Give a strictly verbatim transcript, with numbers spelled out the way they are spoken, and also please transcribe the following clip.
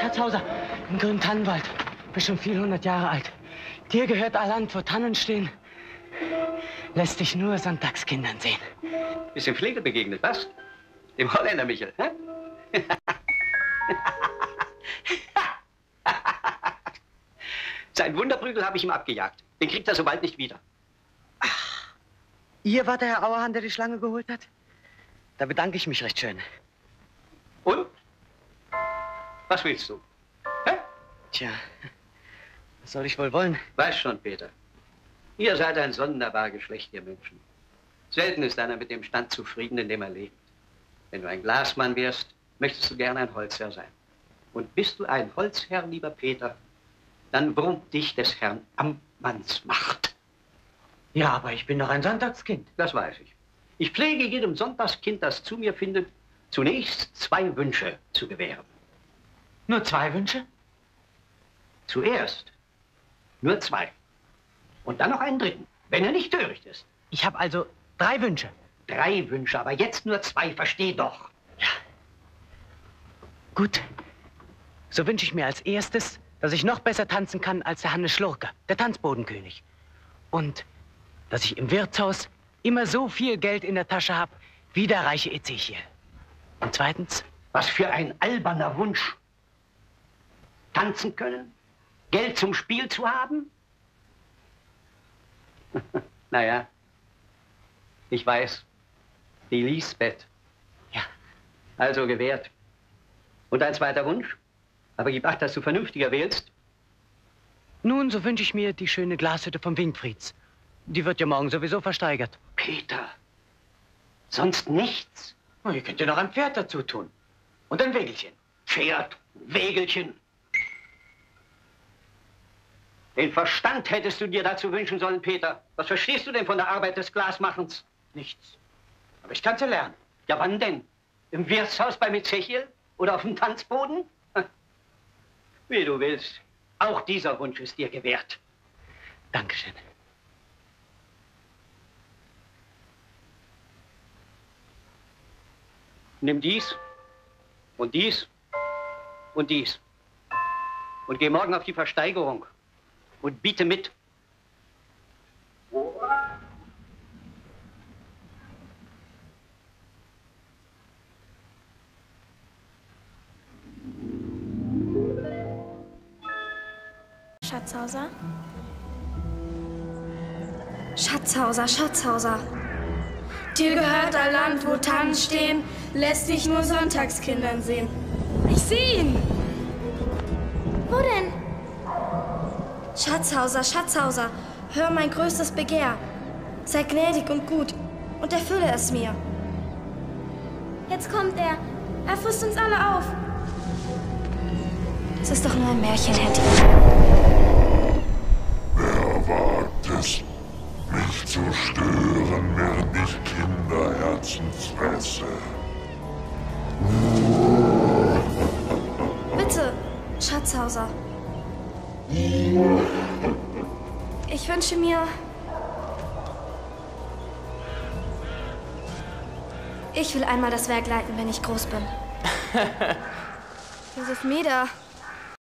Schatzhauser im grünen Tannenwald. Bin schon viele hundert Jahre alt. Dir gehört ein Land, wo Tannen stehen. Lässt dich nur Sonntagskindern sehen. Bist dem Schlegel begegnet, was? Dem Holländer Michel, hä? Sein Wunderprügel habe ich ihm abgejagt. Den kriegt er so bald nicht wieder. Ach, ihr war der Herr Auerhahn, der die Schlange geholt hat? Da bedanke ich mich recht schön. Und? Was willst du? Hä? Tja, was soll ich wohl wollen? Weiß schon, Peter. Ihr seid ein sonderbar Geschlecht, ihr Menschen. Selten ist einer mit dem Stand zufrieden, in dem er lebt. Wenn du ein Glasmann wärst, möchtest du gern ein Holzherr sein. Und bist du ein Holzherr, lieber Peter, dann brummt dich des Herrn Amtmanns Macht. Ja, aber ich bin doch ein Sonntagskind. Das weiß ich. Ich pflege jedem Sonntagskind, das zu mir findet, zunächst zwei Wünsche zu gewähren. Nur zwei Wünsche? Zuerst nur zwei. Und dann noch einen dritten, wenn er nicht töricht ist. Ich habe also drei Wünsche. Drei Wünsche, aber jetzt nur zwei, versteh doch. Ja. Gut. So wünsche ich mir als erstes, dass ich noch besser tanzen kann als der Hannes Schlurke, der Tanzbodenkönig. Und dass ich im Wirtshaus immer so viel Geld in der Tasche habe, wie der reiche Ezechiel. Und zweitens? Was für ein alberner Wunsch. Tanzen können? Geld zum Spiel zu haben? Naja, ich weiß. Die Lisbeth. Ja. Also gewährt. Und ein zweiter Wunsch? Aber gib acht, dass du vernünftiger wählst. Nun, so wünsche ich mir die schöne Glashütte vom Winkfrieds. Die wird ja morgen sowieso versteigert. Peter, sonst nichts? Oh, ihr könnt ja noch ein Pferd dazu tun. Und ein Wägelchen. Pferd, Wägelchen. Den Verstand hättest du dir dazu wünschen sollen, Peter. Was verstehst du denn von der Arbeit des Glasmachens? Nichts. Aber ich kann's ja lernen. Ja, wann denn? Im Wirtshaus bei Ezechiel? Oder auf dem Tanzboden? Wie du willst. Auch dieser Wunsch ist dir gewährt. Dankeschön. Nimm dies und dies und dies. Und geh morgen auf die Versteigerung und biete mit. Schatzhauser? Schatzhauser, Schatzhauser. Dir gehört ein Land, wo Tannen stehen, lässt dich nur Sonntagskindern sehen. Ich sehe ihn! Wo denn? Schatzhauser, Schatzhauser, hör mein größtes Begehr. Sei gnädig und gut und erfülle es mir. Jetzt kommt er. Er frisst uns alle auf. Es ist doch nur ein Märchen, Hetty. Wer wagt es, mich zu stören, während ich Kinderherzens fresse? Bitte, Schatzhauser. Ich wünsche mir... Ich will einmal das Werk leiten, wenn ich groß bin. Josef Meder.